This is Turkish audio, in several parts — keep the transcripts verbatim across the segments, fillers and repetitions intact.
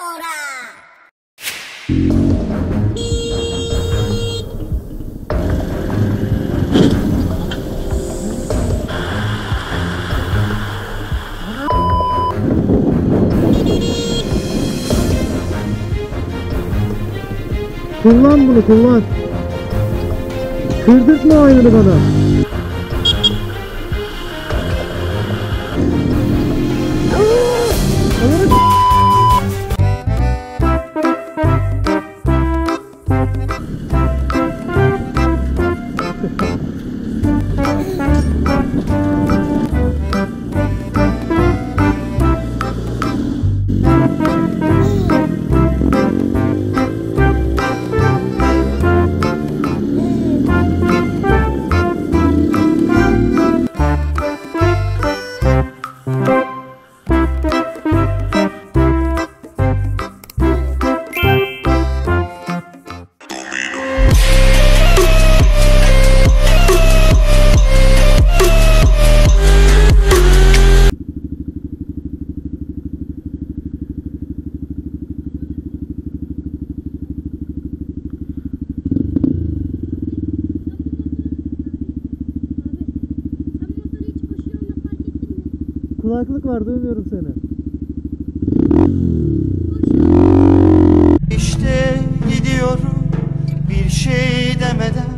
ahora. Kullan bunu, kullan. Kırdırtma aynını bana. Kulaklık var, duymuyorum seni. İşte gidiyorum bir şey demeden.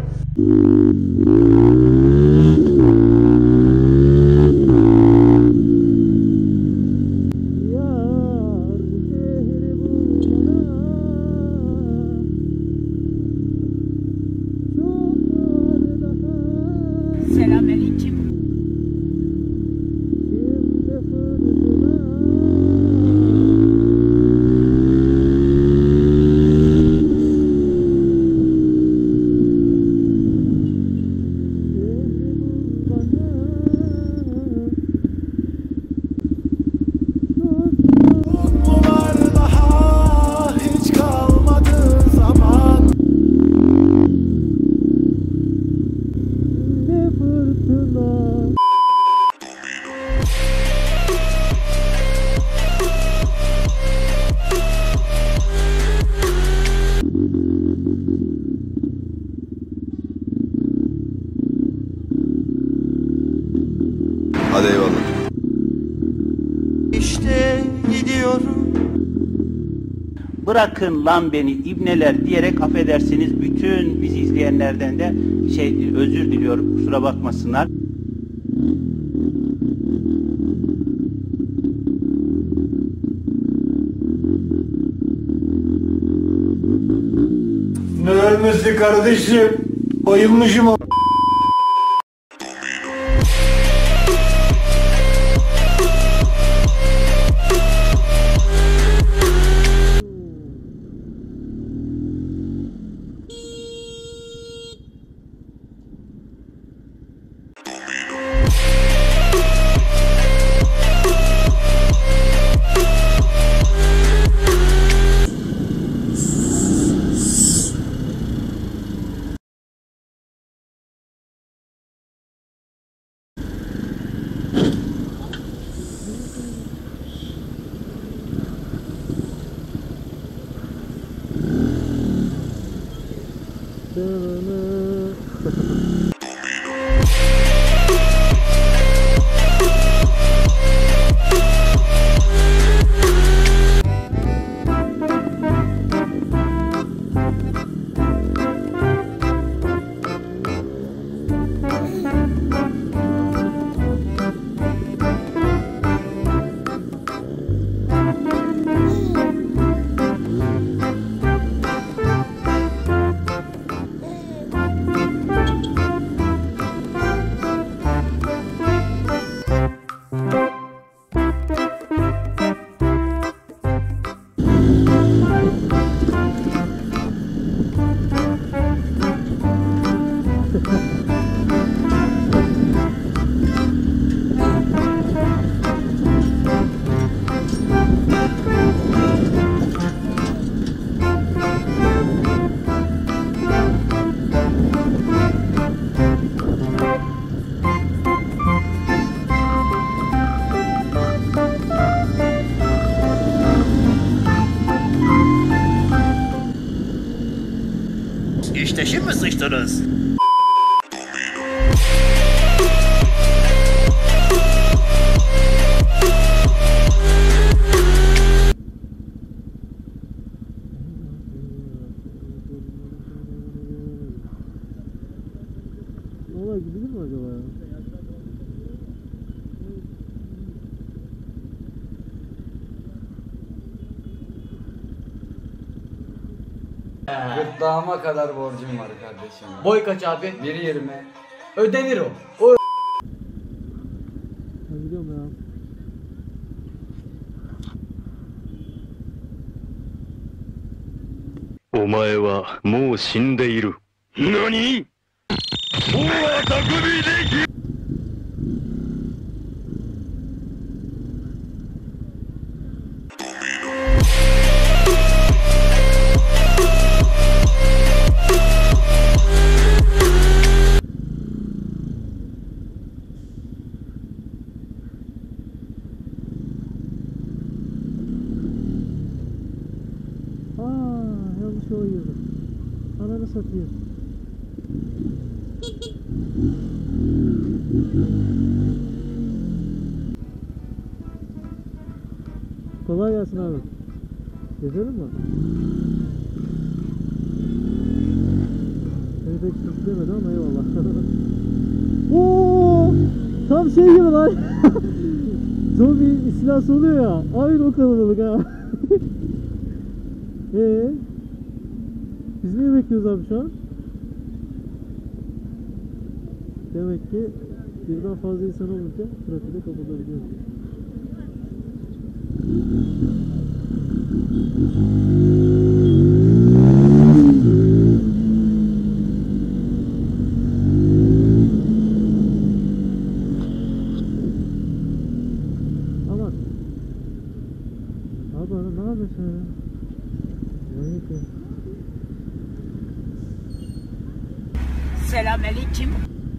Yar şehri bulmana çok var daha. Selamünaleyküm. Hadi eyvallah. İşte gidiyorum. Bırakın lan beni ibneler diyerek affedersiniz bütün bizi izleyenlerden de şey özür diliyorum, kusura bakmasınlar. Ne ölmesi kardeşim? Bayılmışım. Görüşürüz. Valla gidilir mi acaba ya? Gırtlağıma kadar borcum var kardeşim. Boy kaç abi? bir yirmi. Ödenir o. O Ben gidiyorum ya. お前はもう死んでいる。何？もうは匠でき。 Aa, yanlış yola girdim. Ananı satayım. Kolay gelsin abi. Gezelim mi? Seni pek sürüklemedi ama eyvallah. Oo, tam şey gibi lan. Zombi istilası oluyor ya. Aynı o kalabalık ha. Eee? Biz niye bekliyoruz abi şu an? Demek ki birden fazla insan olunca trafikte kapatabiliyor. Aman. Abi ana ne yapıyorsun ya? Manyak ya. Selamünaleyküm.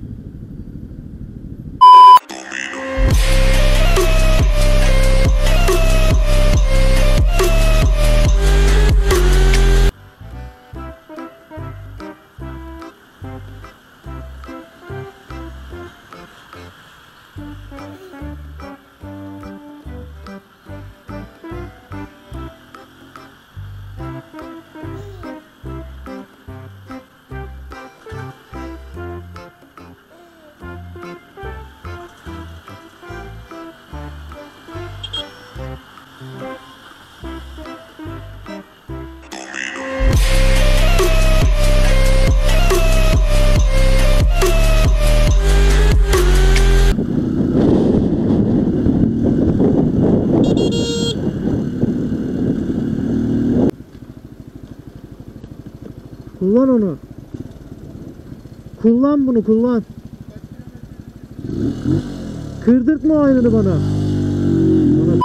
Kullan onu. Kullan bunu, kullan. Kırdırtma o aynını bana. Bana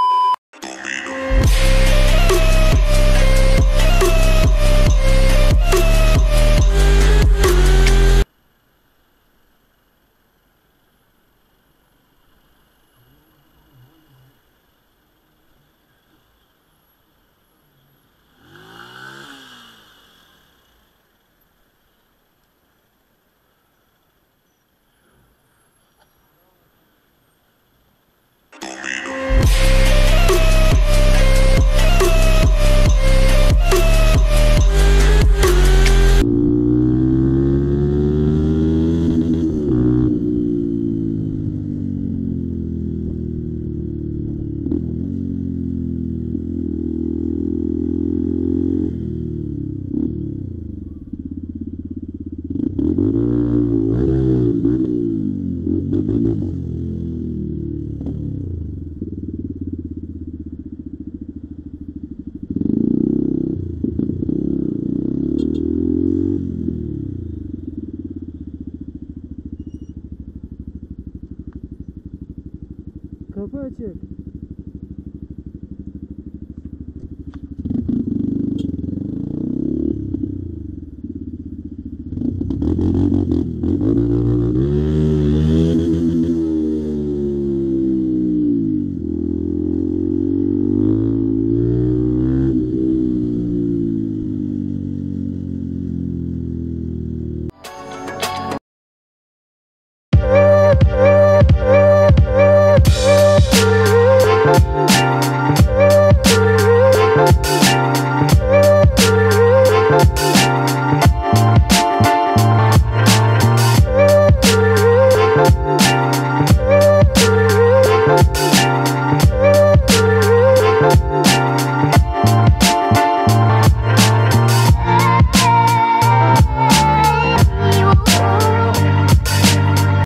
kapı açık.